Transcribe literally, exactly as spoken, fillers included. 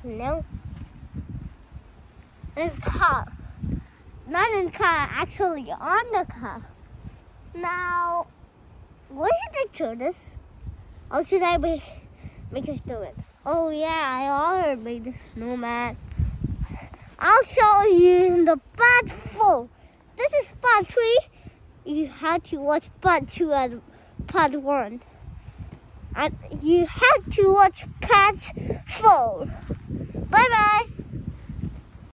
No. In the car. Not in the car, actually on the car. Now, where should I do this? Or should I make, make us do it? Oh yeah, I already made the snowman. I'll show you in the part four. This is part three. You have to watch part two and part one. And you have to watch part four. Bye bye.